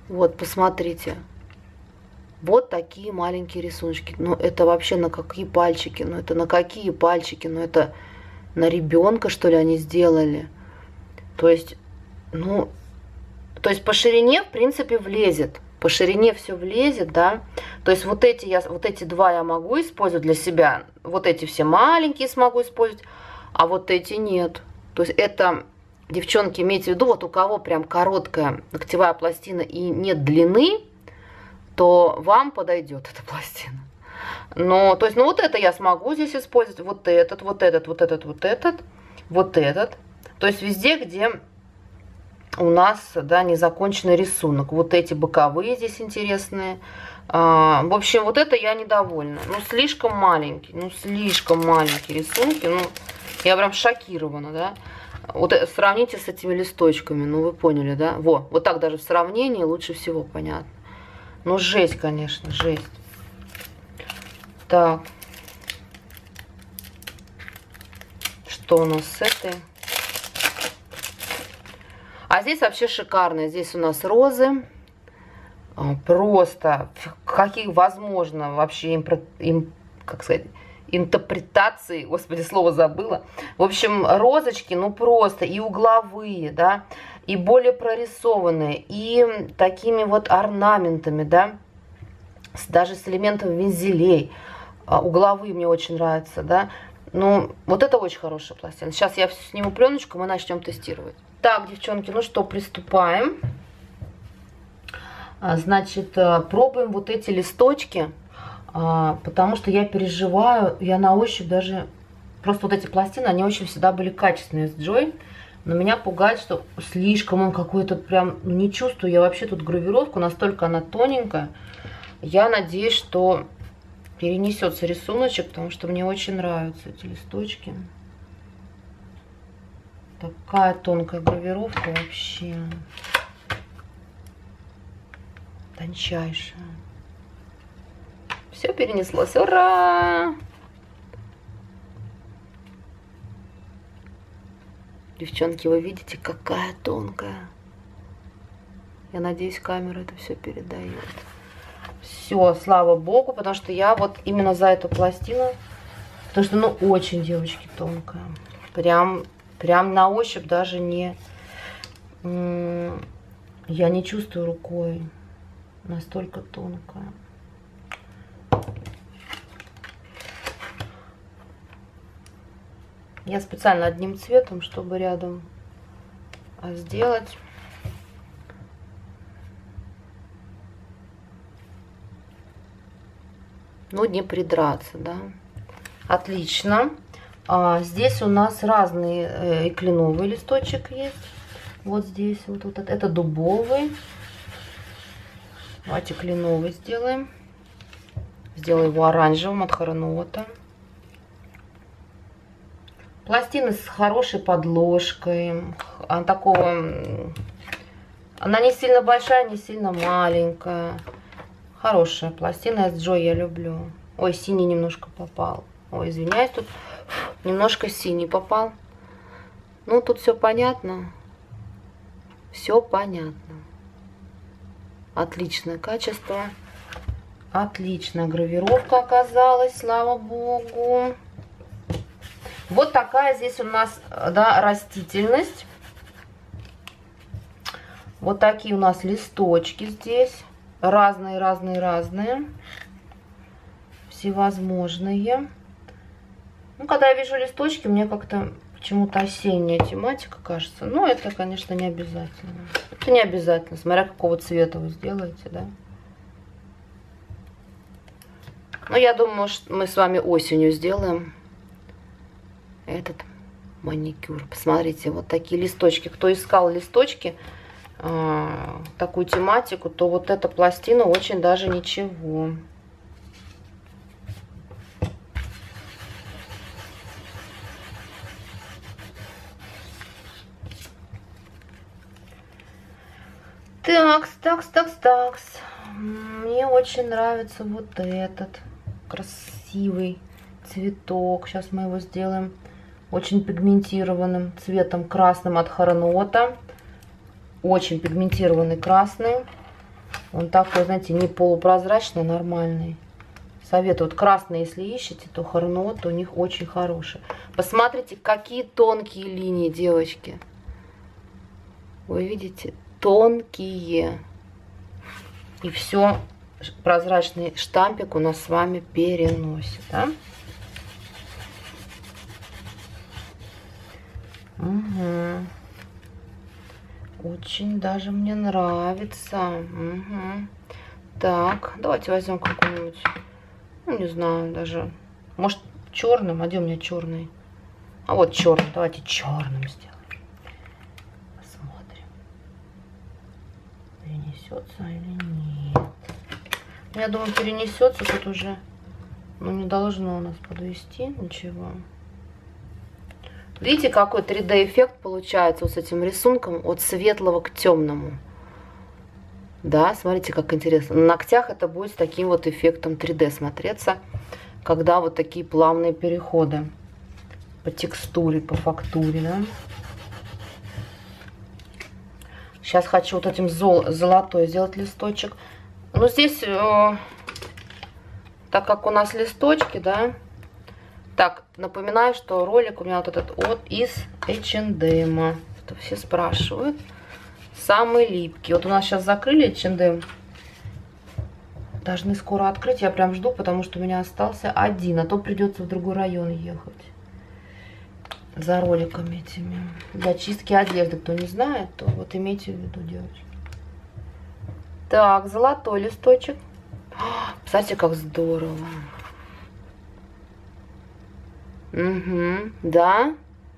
Вот, посмотрите. Вот такие маленькие рисуночки. Ну, это вообще на какие пальчики? Ну, это на какие пальчики? Ну, это на ребенка, что ли, они сделали? То есть, ну, то есть по ширине, в принципе, влезет. По ширине все влезет, да. То есть вот эти два я могу использовать для себя. Вот эти все маленькие смогу использовать, а вот эти нет. То есть это, девчонки, имейте в виду, вот у кого прям короткая ногтевая пластина и нет длины, то вам подойдет эта пластина. Но, то есть, ну вот это я смогу здесь использовать, вот этот, вот этот, вот этот, вот этот, вот этот. То есть везде, где у нас, да, незаконченный рисунок. Вот эти боковые здесь интересные. В общем, вот это я недовольна. Ну, слишком маленький рисунки. Ну, я прям шокирована, да. Вот сравните с этими листочками, ну, вы поняли, да. Вот так даже в сравнении лучше всего понятно. Ну, жесть, конечно, жесть. Так. Что у нас с этой? А здесь вообще шикарно. Здесь у нас розы. Просто каких возможно вообще как сказать, интерпретации. Господи, слово забыла. В общем, розочки, ну просто и угловые, да, и более прорисованные, и такими вот орнаментами, да, даже с элементом вензелей. Угловые мне очень нравятся, да. Ну, вот это очень хорошая пластина. Сейчас я сниму пленочку, мы начнем тестировать. Так, девчонки, ну что, приступаем. Значит, пробуем вот эти листочки, потому что я переживаю, я на ощупь даже... Просто вот эти пластины, они очень всегда были качественные с Joy, но меня пугает, что слишком он какой-то прям... Не чувствую я вообще тут гравировку, настолько она тоненькая. Я надеюсь, что перенесется рисуночек, потому что мне очень нравятся эти листочки. Такая тонкая гравировка вообще. Тончайшая. Все перенеслось. Ура! Девчонки, вы видите, какая тонкая. Я надеюсь, камера это все передает. Все, слава богу, потому что я вот именно за эту пластину, потому что, ну, очень, девочки, тонкая. Прям на ощупь даже не... Я не чувствую рукой. Настолько тонкая. Я специально одним цветом, чтобы рядом сделать. Ну, не придраться, да. Отлично. Здесь у нас разные и кленовый листочек есть. Вот здесь вот этот. Это дубовый. Давайте кленовый сделаем. Сделаю его оранжевым от Харанота. Пластина с хорошей подложкой. Она не сильно большая, не сильно маленькая. Хорошая пластина. С Joy я люблю. Ой, синий немножко попал. Ой, извиняюсь, тут немножко синий попал. Ну, тут все понятно. Все понятно. Отличное качество. Отличная гравировка оказалась, слава богу. Вот такая здесь у нас, да, растительность. Вот такие у нас листочки здесь. Разные. Всевозможные. Ну, когда я вижу листочки, мне как-то почему-то осенняя тематика кажется. Но это, конечно, не обязательно. Это не обязательно, смотря какого цвета вы сделаете, да. Но я думаю, что мы с вами осенью сделаем этот маникюр. Посмотрите, вот такие листочки. Кто искал листочки, такую тематику, то вот эта пластина очень даже ничего. Такс. Мне очень нравится вот этот красивый цветок. Сейчас мы его сделаем очень пигментированным цветом красным от Харанота. Очень пигментированный красный. Он такой, знаете, не полупрозрачный, а нормальный. Советую. Вот красный, если ищете, то Хорнот у них очень хороший. Посмотрите, какие тонкие линии, девочки. Вы видите? Тонкие. И все прозрачный штампик у нас с вами переносит. Да? Угу. Очень даже мне нравится. Угу. Так, давайте возьмем какой-нибудь, ну, не знаю, даже, может, черным. А где у меня черный? А вот черный. Давайте черным сделаем. Посмотрим, перенесется или нет. Я думаю, перенесется. Тут уже, ну, не должно у нас подвести ничего. Видите, какой 3D эффект получается вот с этим рисунком от светлого к темному. Да, смотрите, как интересно. На ногтях это будет с таким вот эффектом 3D смотреться, когда вот такие плавные переходы по текстуре, по фактуре, да. Сейчас хочу вот этим золотой сделать листочек. Но здесь, так как у нас листочки, да. Так, напоминаю, что ролик у меня вот этот из H&M. Это все спрашивают. Самый липкий. Вот у нас сейчас закрыли H&M. Должны скоро открыть. Я прям жду, потому что у меня остался один. А то придется в другой район ехать. За роликами этими. Для чистки одежды. Кто не знает, то вот имейте в виду, девочки. Так, золотой листочек. Посмотрите, как здорово. Угу, да.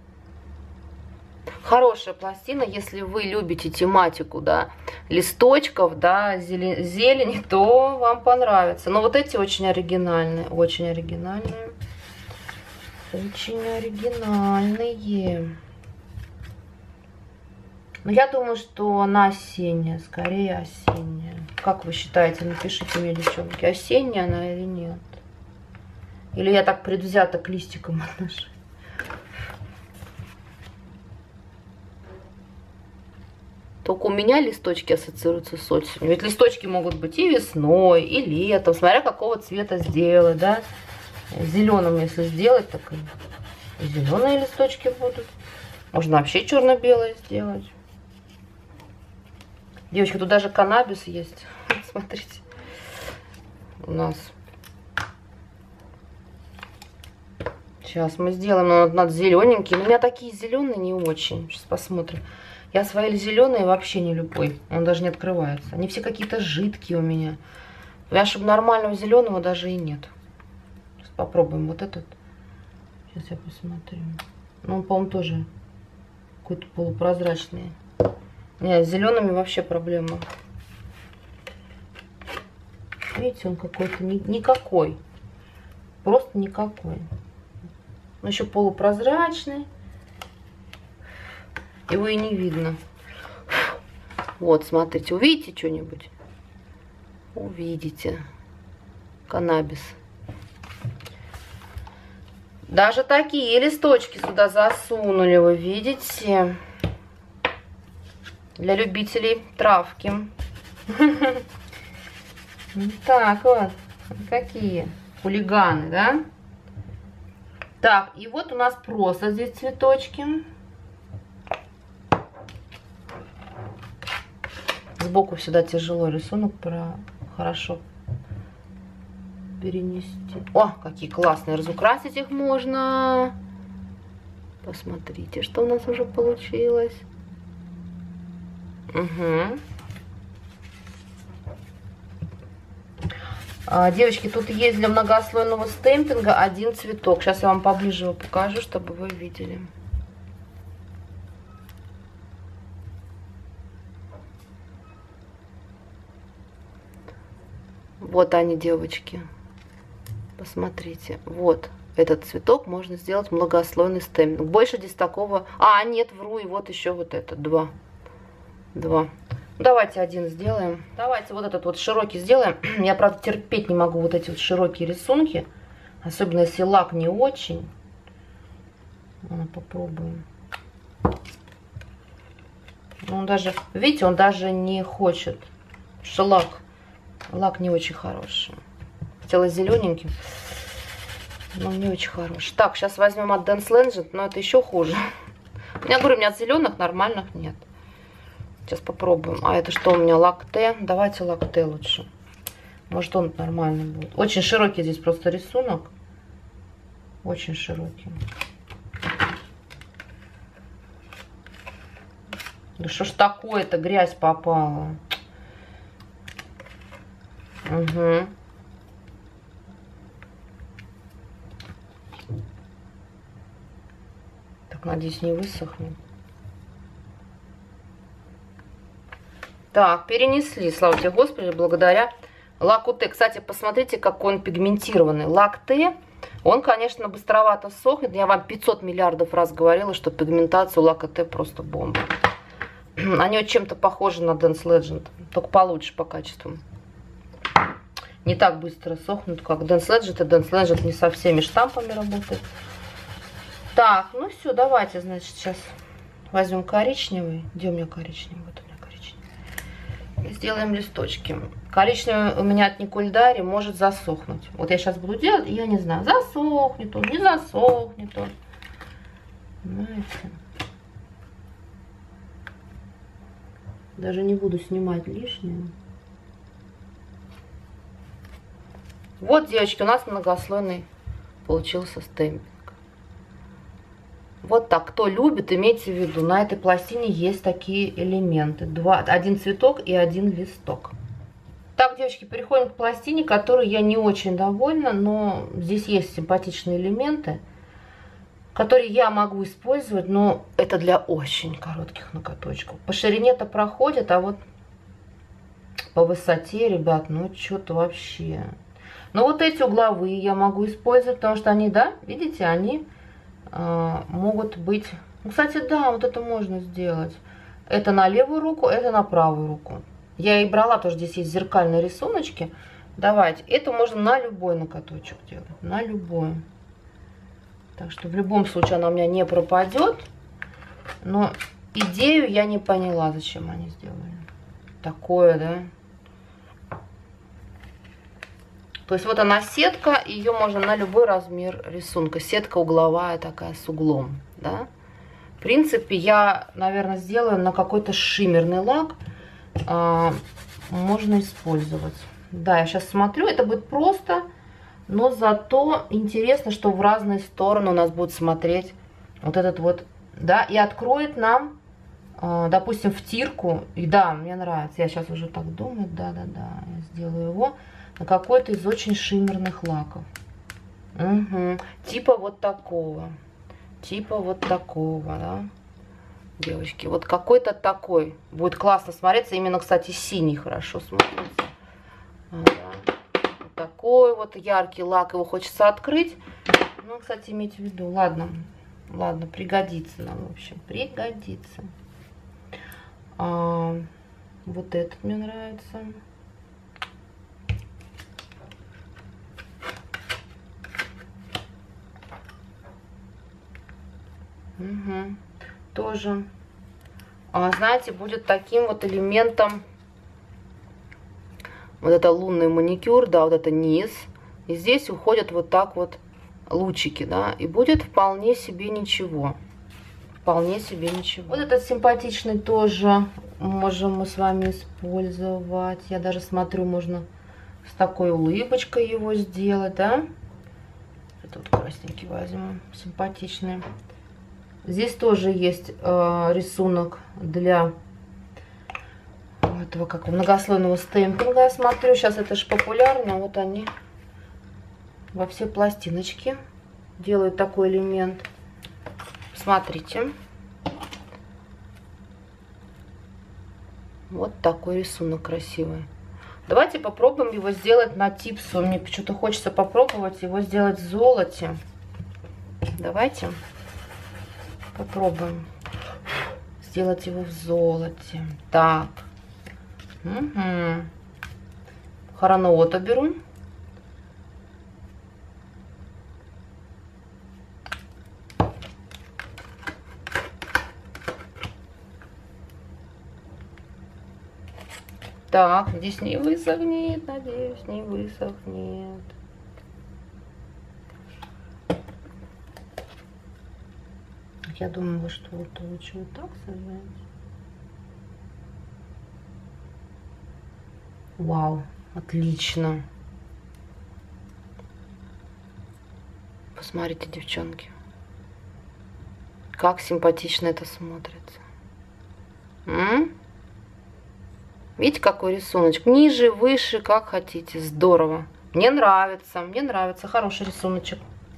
Хорошая пластина, если вы любите тематику, да, листочков, да, зелени, то вам понравится. Но вот эти очень оригинальные, очень оригинальные. Очень оригинальные. Но я думаю, что она осенняя, скорее осенняя. Как вы считаете, напишите мне, девчонки, осенняя она или нет? Или я так предвзято к листикам отношусь? Только у меня листочки ассоциируются с осенью. Ведь листочки могут быть и весной, и летом, смотря какого цвета сделать, да. Зеленым, если сделать, так и зеленые листочки будут. Можно вообще черно-белое сделать. Девочки, тут даже каннабис есть. Смотрите. У нас. Сейчас мы сделаем, но надо зелененький. Но у меня такие зеленые не очень. Сейчас посмотрим. Я свои зеленые вообще не люблю. Он даже не открывается. Они все какие-то жидкие у меня. Я, чтобы нормального зеленого даже и нет. Сейчас попробуем вот этот. Сейчас я посмотрю. Ну, он, по-моему, тоже какой-то полупрозрачный. Нет, с зелеными вообще проблема. Видите, он какой-то никакой. Просто никакой. Он еще полупрозрачный. Его и не видно. Вот, смотрите, увидите что-нибудь? Увидите. Каннабис. Даже такие листочки сюда засунули, вы видите? Для любителей травки. Так вот, какие хулиганы, да? Так, и вот у нас просто здесь цветочки. Сбоку всегда тяжело рисунок хорошо перенести. О, какие классные, разукрасить их можно. Посмотрите, что у нас уже получилось. Угу. Девочки, тут есть для многослойного стемпинга один цветок. Сейчас я вам поближе его покажу, чтобы вы видели. Вот они, девочки. Посмотрите. Вот этот цветок можно сделать многослойный стемпинг. Больше здесь такого... А, нет, вру. И вот еще вот этот. Два. Давайте один сделаем. Давайте вот этот вот широкий сделаем. Я, правда, терпеть не могу вот эти вот широкие рисунки. Особенно, если лак не очень. Попробуем. Он даже, видите, он даже не хочет Потому что лак не очень хороший. Хотела зелененьким, но не очень хороший. Так, сейчас возьмем от Dance Legend, но это еще хуже. Я говорю, у меня от зеленых нормальных нет. Сейчас попробуем. А это что у меня? Лакте. Давайте лакте лучше. Может, он нормальный будет. Очень широкий здесь просто рисунок. Очень широкий. Да что ж такое-то? Грязь попала. Угу. Так, надеюсь, не высохнет. Так, перенесли, слава тебе, Господи, благодаря лаку Т. Кстати, посмотрите, какой он пигментированный. Лак Т, он, конечно, быстровато сохнет. Я вам 500 миллиардов раз говорила, что пигментация у лака Т просто бомба. Они вот чем-то похожи на Dance Legend, только получше по качеству. Не так быстро сохнут, как Dance Legend. И Dance Legend не со всеми штампами работает. Так, ну все, давайте, значит, сейчас возьмем коричневый. Где у меня коричневый? Вот у меня коричневый. И сделаем листочки. Коричневый у меня от Николь Дари может засохнуть. Вот я сейчас буду делать, и я не знаю, засохнет он, не засохнет он. Знаете? Даже не буду снимать лишнее. Вот, девочки, у нас многослойный получился стемпинг. Вот так. Кто любит, имейте в виду, на этой пластине есть такие элементы. Один цветок и один листок. Так, девочки, переходим к пластине, которой я не очень довольна, но здесь есть симпатичные элементы, которые я могу использовать, но это для очень коротких ноготочков. По ширине-то проходит, а вот по высоте, ребят, ну что-то вообще. Но вот эти угловые я могу использовать, потому что они, да, видите, они могут быть... Ну, кстати, да, вот это можно сделать. Это на левую руку, это на правую руку. Я и брала, тоже здесь есть зеркальные рисуночки. Давайте, это можно на любой ноготочек делать, на любой. Так что в любом случае она у меня не пропадет. Но идею я не поняла, зачем они сделали. Такое, да? То есть вот она сетка, ее можно на любой размер рисунка. Сетка угловая такая с углом, да? В принципе, я, наверное, сделаю на какой-то шиммерный лак. Можно использовать. Да, я сейчас смотрю, это будет просто, но зато интересно, что в разные стороны у нас будет смотреть вот этот вот, да, и откроет нам, допустим, втирку. И да, мне нравится, я сейчас уже так думаю, да-да-да, я сделаю его на какой-то из очень шиммерных лаков. Угу. Типа вот такого, да, девочки. Вот какой-то такой будет классно смотреться. Именно, кстати, синий хорошо смотрится. Ага. Вот такой вот яркий лак, его хочется открыть. Ну, кстати, имейте в виду, ладно, пригодится нам, в общем, пригодится. Вот этот мне нравится. Угу. Тоже, знаете, будет таким вот элементом. Вот это лунный маникюр, да, вот это низ. И здесь уходят вот так вот лучики, да. И будет вполне себе ничего. Вполне себе ничего. Вот этот симпатичный тоже можем мы с вами использовать. Я даже смотрю, можно с такой улыбочкой его сделать, да. Это вот красненький возьму, симпатичный. Здесь тоже есть рисунок для этого как многослойного стемпинга. Я смотрю, сейчас это же популярно. Вот они во все пластиночки делают такой элемент. Смотрите. Вот такой рисунок красивый. Давайте попробуем его сделать на типсу. Мне почему-то хочется попробовать его сделать в золоте. Давайте попробуем сделать его в золоте. Так. Угу. Хараноото беру. Так, здесь не высохнет, надеюсь, не высохнет. Я думаю, что вот лучше вот так сажать. Вау, отлично. Посмотрите, девчонки, как симпатично это смотрится. Видите, какой рисуночек? Ниже, выше, как хотите. Здорово. Мне нравится. Хороший рисуночек.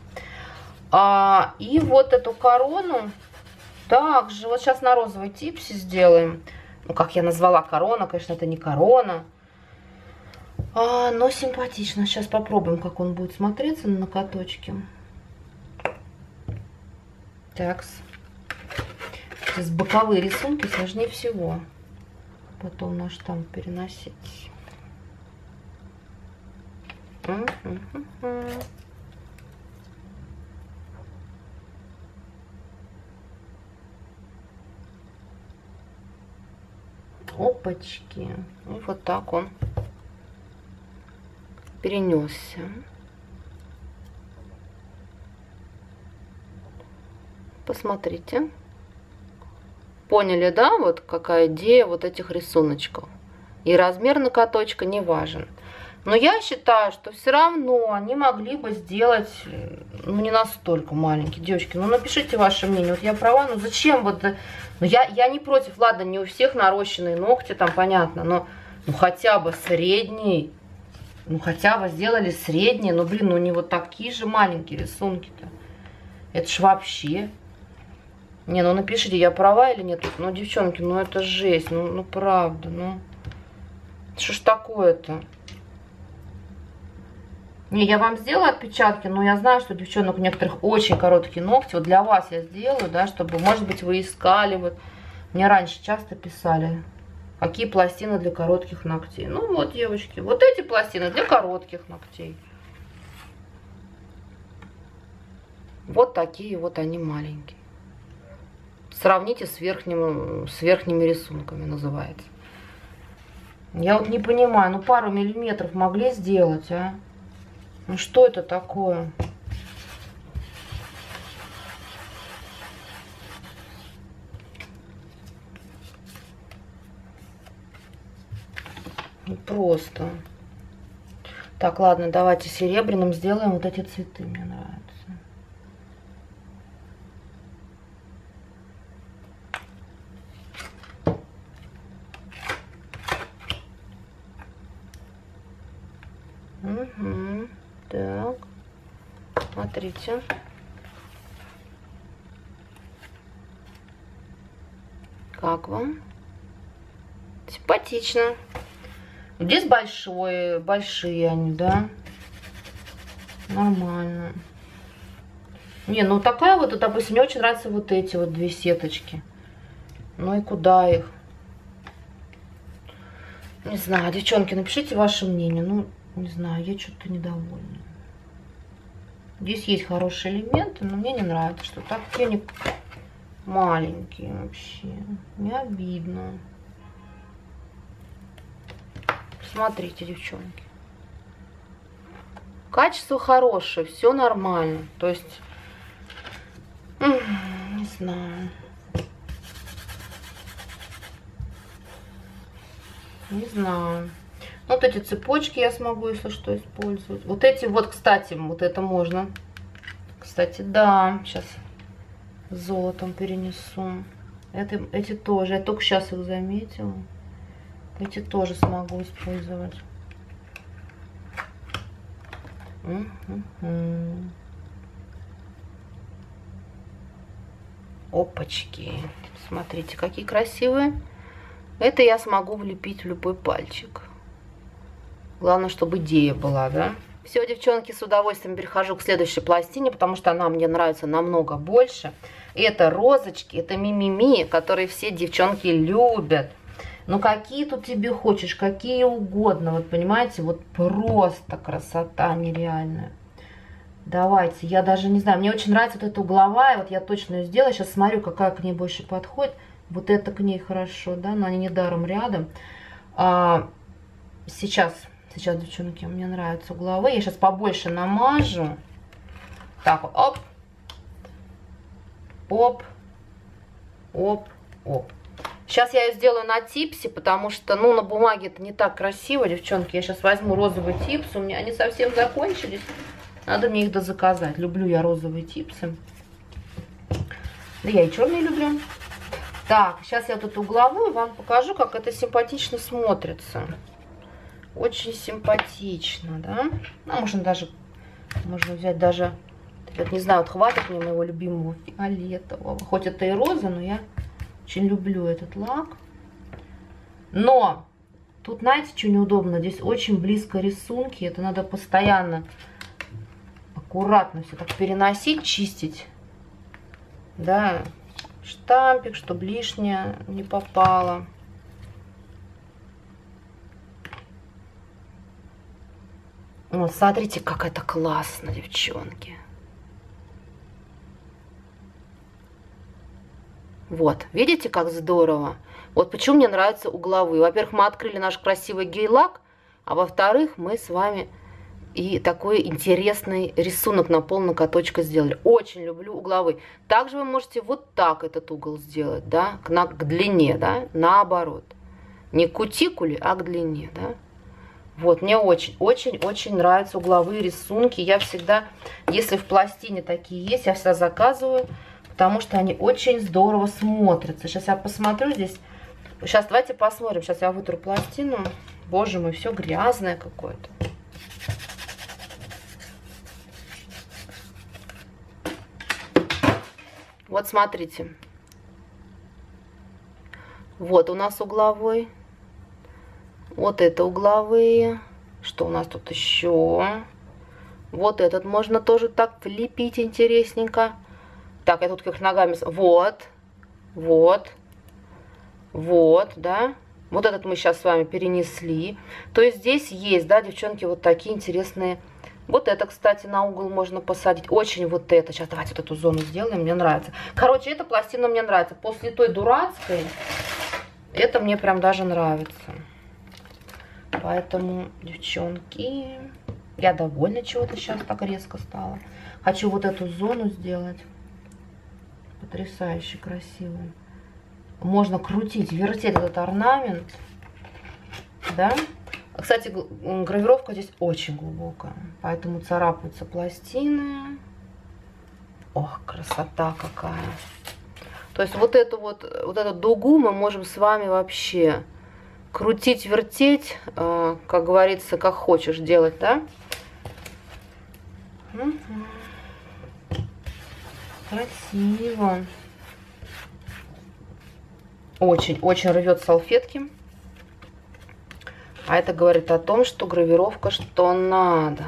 И вот эту корону также, вот сейчас на розовой типсе сделаем. Ну, как я назвала, корона, конечно, это не корона. Но симпатично. Сейчас попробуем, как он будет смотреться на ноготочке. Так. Сейчас боковые рисунки сложнее всего потом на штамп переносить. Опачки. И вот так он перенесся. Посмотрите. Поняли, да, вот какая идея вот этих рисуночков. И размер ноготочка не важен. Но я считаю, что все равно они могли бы сделать, ну, не настолько маленькие. Девочки, ну, напишите ваше мнение. Вот я права, ну, зачем вот... Ну, я не против, ладно, не у всех нарощенные ногти, там, понятно, но ну, хотя бы средний. Ну, хотя бы сделали средние. Ну, блин, ну, не вот такие же маленькие рисунки-то. Это ж вообще... Не, ну напишите, я права или нет. Ну, девчонки, ну это жесть. Ну правда, ну. Что ж такое-то? Не, я вам сделаю отпечатки, но я знаю, что девчонок у некоторых очень короткие ногти. Вот для вас я сделаю, да, чтобы, может быть, вы искали. Вот. Мне раньше часто писали, какие пластины для коротких ногтей. Ну вот, девочки, вот эти пластины для коротких ногтей. Вот такие вот они маленькие. Сравните с верхними рисунками, называется. Я вот не понимаю, ну пару миллиметров могли сделать, а? Ну что это такое? Ну, просто. Так, ладно, давайте серебряным сделаем вот эти цветы, мне нравятся. Угу. Так, смотрите. Как вам? Симпатично. Здесь большие они, да? Нормально. Не, ну такая вот, допустим, мне очень нравятся вот эти вот две сеточки. Ну и куда их? Не знаю, девчонки, напишите ваше мнение. Ну, не знаю, я что-то недовольна. Здесь есть хорошие элементы, но мне не нравится, что так тени маленькие вообще. Не обидно. Смотрите, девчонки. Качество хорошее, все нормально. То есть, не знаю. Не знаю. Вот эти цепочки я смогу, если что, использовать. Вот эти вот, кстати, вот это можно. Кстати, да, сейчас золотом перенесу. Эти тоже, я только сейчас их заметила. Эти тоже смогу использовать. Опачки. Смотрите, какие красивые. Это я смогу влепить в любой пальчик. Главное, чтобы идея была, да? Все, девчонки, с удовольствием перехожу к следующей пластине, потому что она мне нравится намного больше. Это розочки, это мимими, которые все девчонки любят. Ну, какие тут тебе хочешь, какие угодно. Вот, понимаете, вот просто красота нереальная. Давайте, я даже не знаю, мне очень нравится вот эта угловая, вот я точно ее сделаю. Сейчас смотрю, какая к ней больше подходит. Вот это к ней хорошо, да, но они недаром рядом. Сейчас, девчонки, мне нравятся угловые. Я сейчас побольше намажу. Так вот, оп. Оп. Оп. Оп. Сейчас я ее сделаю на типсе, потому что, ну, на бумаге это не так красиво, девчонки. Я сейчас возьму розовый типс. У меня они совсем закончились. Надо мне их дозаказать. Люблю я розовые типсы. Да я и черные люблю. Так, сейчас я вот эту угловую вам покажу, как это симпатично смотрится. Очень симпатично, да? Ну, можно взять даже, вот не знаю, вот хватит мне моего любимого фиолетового. Хоть это и роза, но я очень люблю этот лак. Но тут, знаете, что неудобно? Здесь очень близко рисунки. Это надо постоянно аккуратно все так переносить, чистить. Да, штампик, чтобы лишнее не попало. Вот, смотрите, как это классно, девчонки. Вот, видите, как здорово? Вот почему мне нравятся угловые. Во-первых, мы открыли наш красивый гель-лак, а во-вторых, мы с вами и такой интересный рисунок на пол ноготочка сделали. Очень люблю угловые. Также вы можете вот так этот угол сделать, да, к длине, да, наоборот. Не к кутикуле, а к длине, да. Вот, мне очень нравятся угловые рисунки. Я всегда, если в пластине такие есть, я всегда заказываю, потому что они очень здорово смотрятся. Сейчас я посмотрю здесь. Сейчас давайте посмотрим. Сейчас я вытру пластину. Боже мой, все грязное какое-то. Вот смотрите. Вот у нас угловой. Вот это угловые. Что у нас тут еще? Вот этот можно тоже так влепить интересненько. Так, я тут как ногами... Вот. Вот. Вот, да. Вот этот мы сейчас с вами перенесли. То есть здесь есть, да, девчонки, вот такие интересные... Вот это, кстати, на угол можно посадить. Очень вот это. Сейчас давайте вот эту зону сделаем. Мне нравится. Короче, эта пластина мне нравится. После той дурацкой, это мне прям даже нравится. Поэтому, девчонки, я довольна, чего-то сейчас так резко стало. Хочу вот эту зону сделать. Потрясающе красивую. Можно крутить, вертеть этот орнамент. Да? Кстати, гравировка здесь очень глубокая. Поэтому царапаются пластины. Ох, красота какая. То есть вот эту дугу мы можем с вами вообще крутить, вертеть, как говорится, как хочешь делать, да? Красиво. Очень рвет салфетки. А это говорит о том, что гравировка что надо.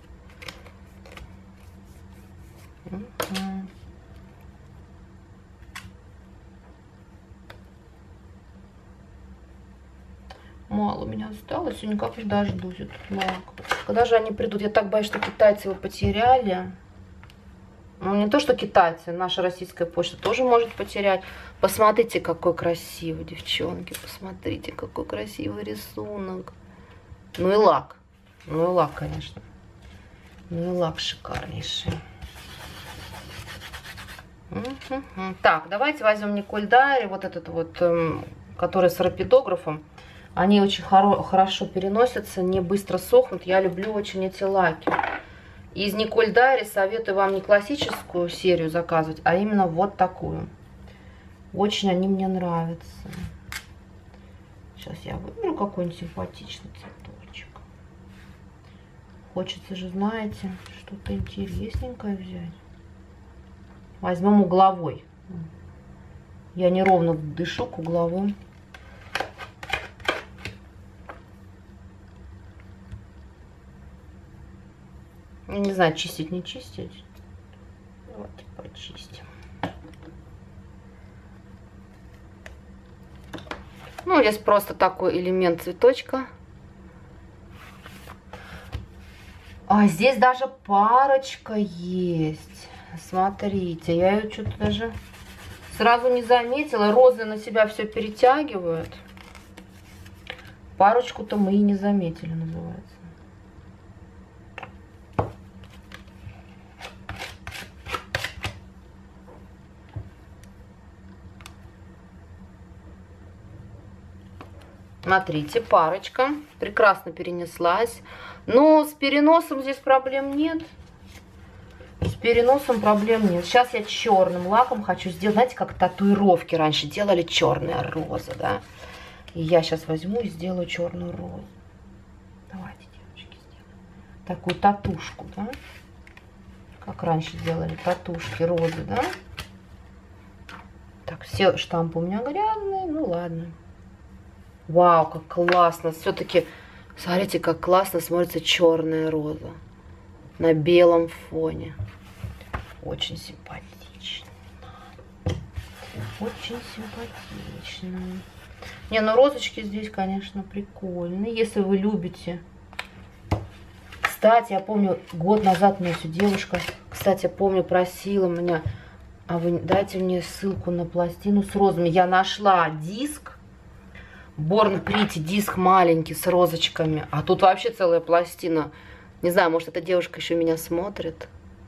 Мало у меня осталось, и никак не дождусь этот лак. Когда же они придут? Я так боюсь, что китайцы его потеряли. Ну, не то, что китайцы, наша российская почта тоже может потерять. Посмотрите, какой красивый, девчонки. Посмотрите, какой красивый рисунок. Ну и лак. Ну и лак, конечно. Ну и лак шикарнейший. Так, давайте возьмем Николь Дари. Вот этот вот, который с рапидографом. Они очень хорошо переносятся, не быстро сохнут. Я люблю очень эти лаки. Из Николь Дари советую вам не классическую серию заказывать, а именно вот такую. Очень они мне нравятся. Сейчас я выберу какой-нибудь симпатичный цветочек. Хочется же, знаете, что-то интересненькое взять. Возьмем угловой. Я неровно дышу к угловым. Не знаю, чистить, не чистить. Давайте почистим. Ну, здесь просто такой элемент цветочка. А здесь даже парочка есть. Смотрите, я ее что-то даже сразу не заметила. Розы на себя все перетягивают. Парочку-то мы и не заметили, называется. Смотрите, парочка прекрасно перенеслась. Но с переносом здесь проблем нет. С переносом проблем нет. Сейчас я черным лаком хочу сделать. Знаете, как татуировки раньше делали, черная роза, да? И я сейчас возьму и сделаю черную розу. Давайте, девочки, сделаем такую татушку, да? Как раньше делали татушки, розы, да? Так, все штампы у меня грязные, ну ладно. Вау, как классно. Все-таки, смотрите, как классно смотрится черная роза на белом фоне. Очень симпатично. Очень симпатично. Не, ну розочки здесь, конечно, прикольные, если вы любите. Кстати, я помню, год назад меня все девушка, кстати, помню, просила меня, а вы дайте мне ссылку на пластину с розами. Я нашла диск. Born Pretty, диск маленький с розочками. А тут вообще целая пластина. Не знаю, может, эта девушка еще меня смотрит.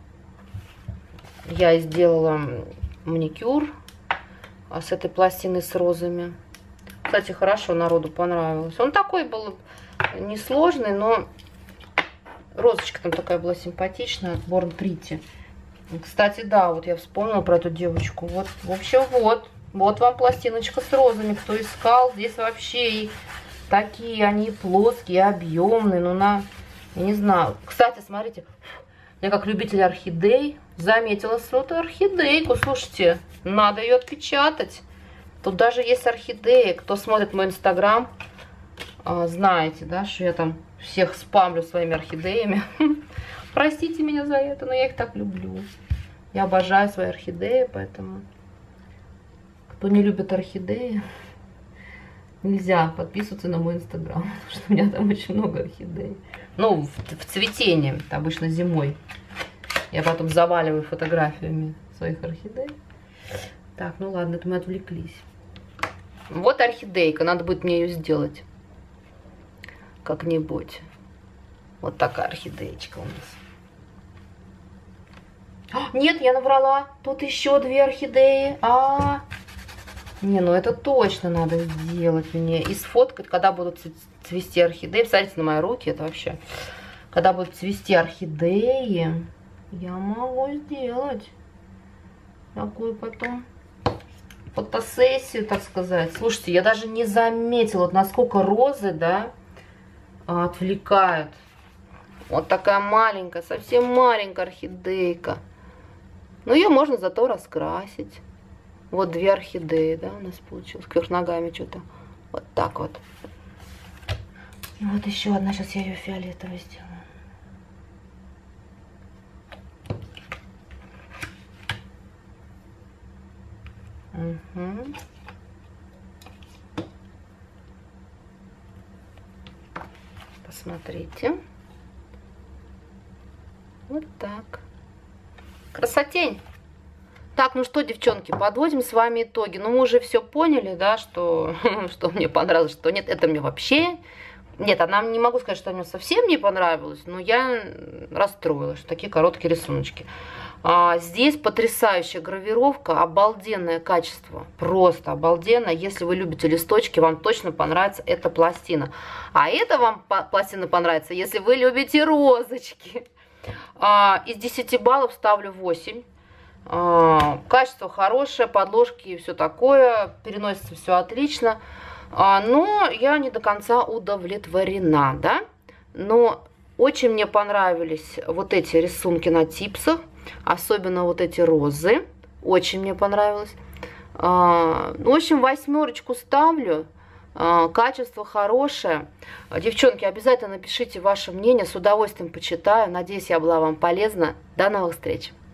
Я сделала маникюр с этой пластиной с розами. Кстати, хорошо, народу понравилось. Он такой был несложный, но розочка там такая была симпатичная. Born Pretty. Кстати, да, вот я вспомнила про эту девочку. Вот, в общем, вот. Вот вам пластиночка с розами, кто искал. Здесь вообще и такие, они плоские, объемные. Ну, я не знаю. Кстати, смотрите, я как любитель орхидей заметила эту орхидейку. Слушайте, надо ее отпечатать. Тут даже есть орхидеи. Кто смотрит мой инстаграм, знаете, да, что я там всех спамлю своими орхидеями. Простите меня за это, но я их так люблю. Я обожаю свои орхидеи, поэтому... Кто не любит орхидеи, нельзя подписываться на мой инстаграм, потому что у меня там очень много орхидей. Ну, в цветении, обычно зимой. Я потом заваливаю фотографиями своих орхидей. Так, ну ладно, это мы отвлеклись. Вот орхидейка, надо будет мне ее сделать как-нибудь. Вот такая орхидеечка у нас. Нет, я наврала. Тут еще 2 орхидеи. Не, ну это точно надо сделать мне. И сфоткать, когда будут цвести орхидеи. Посмотрите на мои руки, это вообще. Когда будут цвести орхидеи, я могу сделать такую потом фотосессию, так сказать. Слушайте, я даже не заметила, вот насколько розы, да, отвлекают. Вот такая маленькая, совсем маленькая орхидейка. Но ее можно зато раскрасить. Вот 2 орхидеи, да, у нас получилось. Кверх ногами что-то. Вот так вот. И вот еще одна. Сейчас я ее фиолетовой сделаю. Угу. Посмотрите. Вот так. Красотень. Так, ну что, девчонки, подводим с вами итоги. Ну, мы уже все поняли, да, что мне понравилось, что нет. Это мне вообще... Нет, она не могу сказать, что мне совсем не понравилась, но я расстроилась, что такие короткие рисуночки. Здесь потрясающая гравировка, обалденное качество, просто обалденно. Если вы любите листочки, вам точно понравится эта пластина. А эта вам пластина понравится, если вы любите розочки. Из 10 баллов ставлю 8. Качество хорошее, подложки и все такое, переносится все отлично. Но я не до конца удовлетворена, да. Но очень мне понравились вот эти рисунки на типсах, особенно вот эти розы. Очень мне понравилось. В общем, 8 ставлю. Качество хорошее. Девчонки, обязательно напишите ваше мнение, с удовольствием почитаю. Надеюсь, я была вам полезна. До новых встреч!